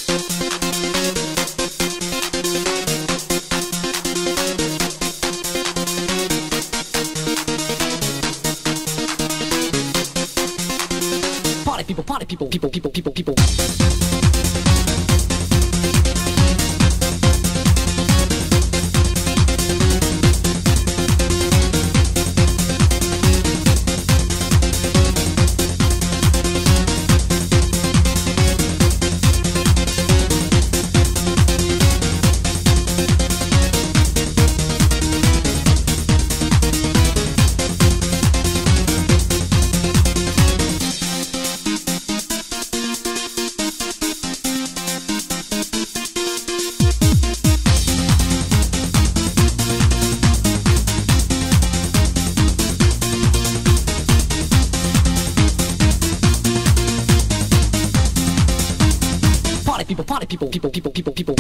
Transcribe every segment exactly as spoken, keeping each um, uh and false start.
Party people, party people, people, people, people, people. People, party people, people, people, people, people.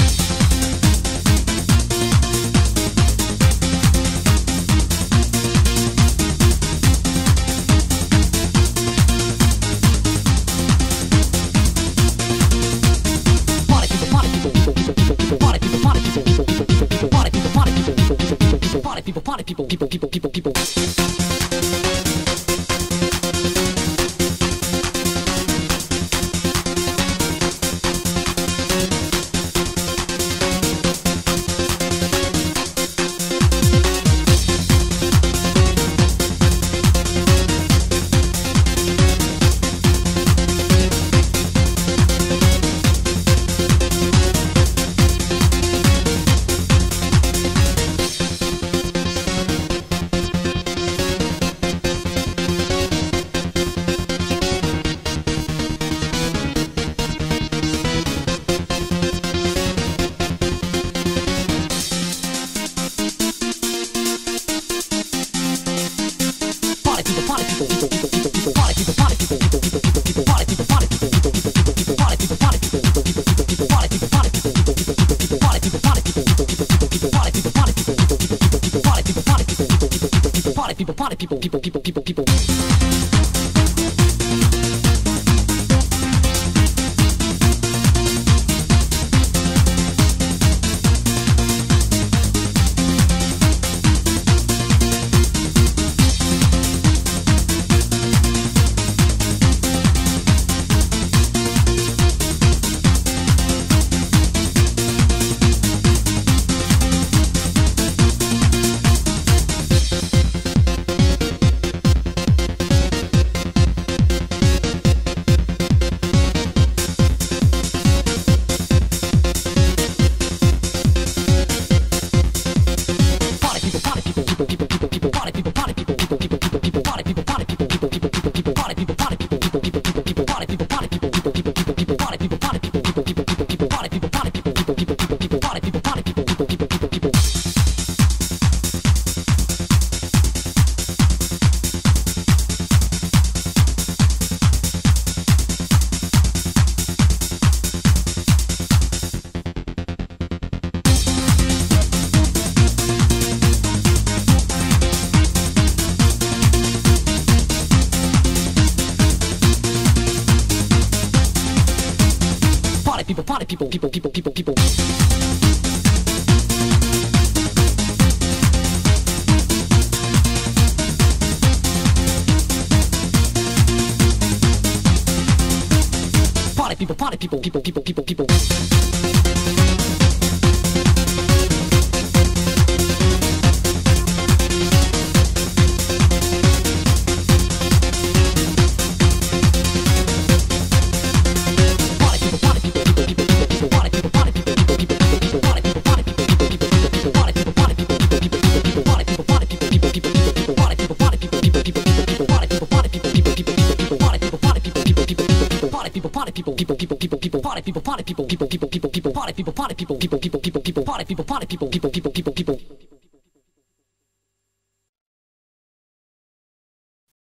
Party people, party people, people, people, people, people. Party people, party people, people, people, people, people. Party people, party people, people, people, people, people. Party people, party people, people, people, people, people. People, party people, people, people, people, people. People, party people, people, people, people, people. Party people, party people, people, people, people, people. Party people, people, people, people, people, party people, party people, people, people, people, people, party people, party people, people, people, people, people, party people, party people, people, people, people, people, people.